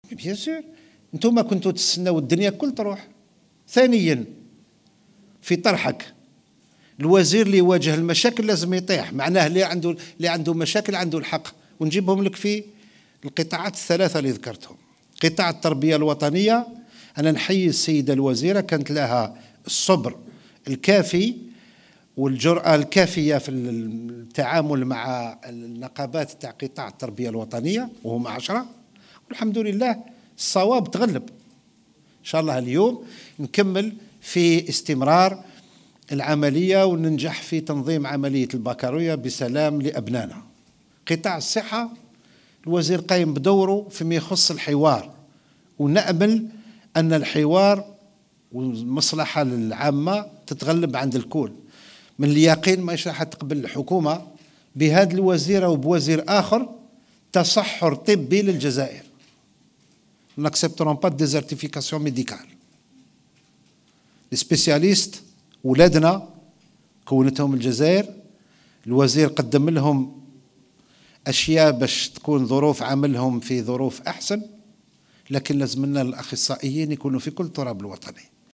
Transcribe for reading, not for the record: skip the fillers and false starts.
بيان سور انتم كنتوا تستناو الدنيا كل تروح. ثانيا في طرحك الوزير اللي يواجه المشاكل لازم يطيح، معناه اللي عنده مشاكل عنده الحق، ونجيبهم لك في القطاعات الثلاثة اللي ذكرتهم. قطاع التربية الوطنية أنا نحيي السيدة الوزيرة، كانت لها الصبر الكافي والجرأة الكافية في التعامل مع النقابات تاع قطاع التربية الوطنية وهم 10، والحمد لله الصواب تغلب. إن شاء الله اليوم نكمل في استمرار العملية وننجح في تنظيم عملية البكالوريا بسلام لأبنائنا. قطاع الصحة الوزير قايم بدوره فيما يخص الحوار، ونأمل أن الحوار والمصلحة العامة تتغلب عند الكل. من اليقين ما راح تقبل الحكومة بهذه الوزيرة وبوزير آخر تصحر طبي للجزائر. ناكسبترون با ديزرتيفيكاسيون ميديكال. السبيسياليست ولادنا كونتهم الجزائر، الوزير قدم لهم أشياء باش تكون ظروف عملهم في ظروف أحسن، لكن لازم لنا الأخصائيين يكونوا في كل تراب الوطني.